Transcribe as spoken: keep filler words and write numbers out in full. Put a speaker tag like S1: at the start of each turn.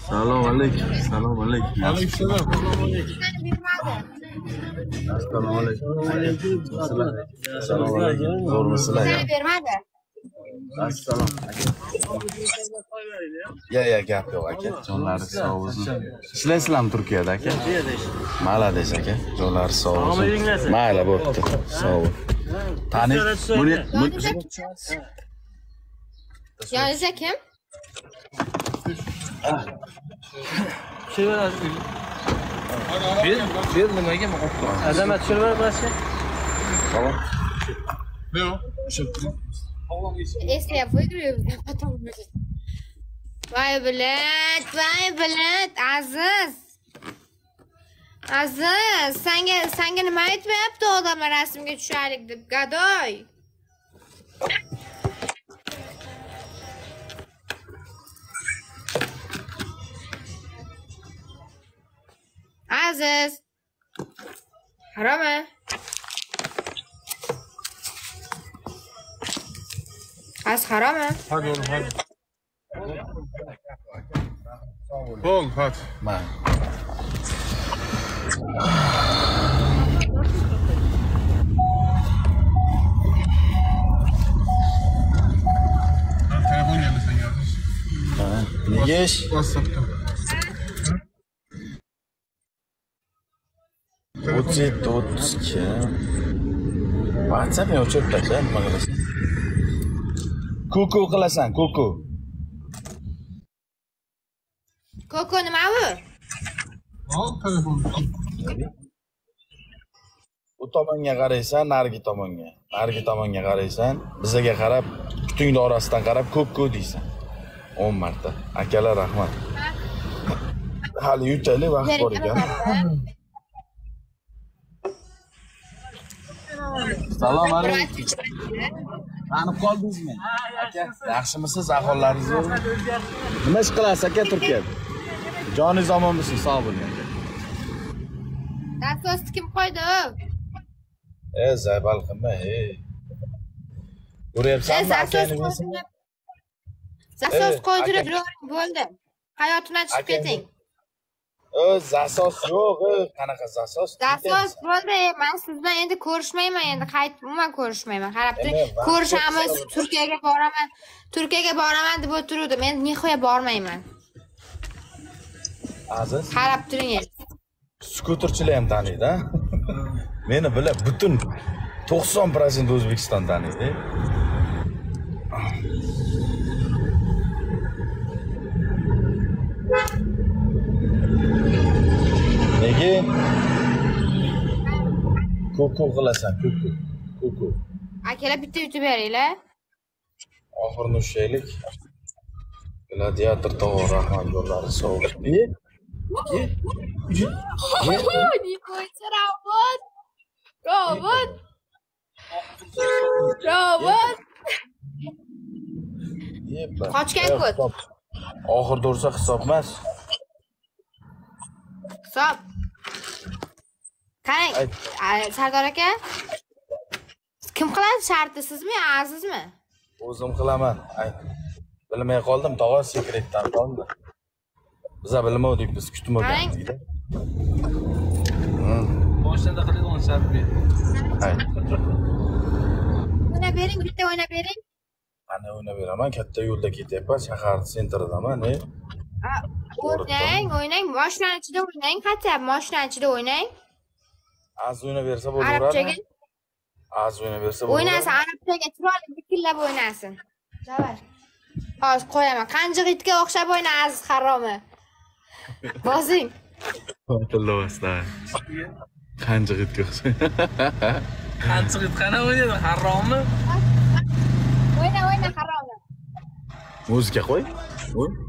S1: Salom alaykum. Salom alaykum.
S2: Aleykümselam.
S1: Assalomu alaykum. Salom alaykum. Zo'rmisizlar?
S3: Seni bermadi.
S1: Assalom. Ya ya gap yo'q aka. Jonlari sog' bo'lsin. Ishlaysizlarmi Turkiyada aka? Malades aka. Jonlari sog' bo'lsin. Mayli bo'pti. Sog' bo'l. Tanish. Buni
S3: Yoningizda kim?
S4: Bir, bir nimaga muqoqqo? Azamat tushirib berasiz?
S1: Tamam.
S2: Ne o?
S3: Eskiye buyuruyor. Vay bilet, vay bilet, Aziz. Aziz, senga senga nima aytmayapti odamlar rasmga tushaylik deb, gadoy. Aziz. Harami. Az harami.
S2: Hadi oğlum hadi. Bol hadi.
S1: Ma.
S2: Telefon geldi sen yazmış.
S1: Nega ish?
S2: WhatsApp'ta.
S1: o'ttiz yetti o'ttiz ikki. WhatsApp o'chirib tasha, nima qilasan? Kuku qilasan, kuku.
S3: Koko nima bu?
S2: Al telefonu.
S1: Bu tomonga qaraysan, narigi tomonga. Narigi tomonga qaraysan, bizaga qarab, kutingni orasidan qarab kuku deysan. o'n marta. Akalar rahmat. Hali yutaylik vaqt bor ekan. Salom alaykum. Tanib qoldingizmi? Aka, yaxshimisiz? Ahvollaringiz yo'qmi? Nima ish qilasiz aka Turkiyada? Joningiz omonmisiz? Sog' bo'ling aka.
S3: Dasosni kim qo'ydi?
S1: E, zaybal qilma, hey. Ko'ryapsanmi akani?
S3: Zasos qo'ydirib bo'ldi. Hayotdan chiqib keting.
S1: O, zasos yo'q, qanaqa zasos?
S3: Zasos bo'ldi. Men siz bilan endi ko'rishmayman, endi qaytib umuman ko'rishmayman. Qarab turing, ko'rishamiz, Turkiyaga boraman. Turkiyaga boraman deb o'tirdim. Men nihoya bormayman.
S1: Aziz,
S3: Qarab turing endi.
S1: skuterchilar ham taniydi, ha? Meni bilib, butun to'qson foiz O'zbekiston taniydi. Nega? Kuku qilasan, kuku. Kuku.
S3: Akalar bitta yutib beringlar.
S1: Oxirini ushlaylik. Gladiator tog'i rahmat yo'llari sog' bo'lsin. Ye? Ye? Ye?
S3: Nikoycha robot. Robot. Robot. Qochgan ko't.
S1: Oxirda ursa hisob emas.
S3: Hisob. Qarang, Sardor aka. Kim qiladi shartni, sizmi, Azizmi?
S1: O'zim qilaman. Bilmay qoldim, tog'a sekretdan qoldi. Biza bilmadik, biz kutmagandik-da.
S4: Boshida qiladigan shart ber.
S1: Hayır.
S3: O'ynab bering, bitta o'ynab bering.
S1: Mana o'ynab beraman, katta yo'lda ketyapman, shahar sentridaman, ne?
S3: O'ynang, o'ynang, mashinaning ichida o'ynang, qattiq, mashinaning ichida o'ynang.
S1: Az o'ynab bersa bo'laveradi.
S3: Arabchaga.
S1: Az o'ynab bersa bo'laveradi.
S3: O'ynasin, arabchaga chiroyli bikillab o'ynasin. Davay. Hozir qo'yaman. Qanjiq itga o'xshab o'yna, Aziz haromi. Bozing.
S1: Qotillasda. Qanjiq itga o'xshab.
S4: Qanjiq it qana o'ynaydi, haromi?
S3: O'yna, o'yna haromi.
S1: Muzika qo'y. O'y.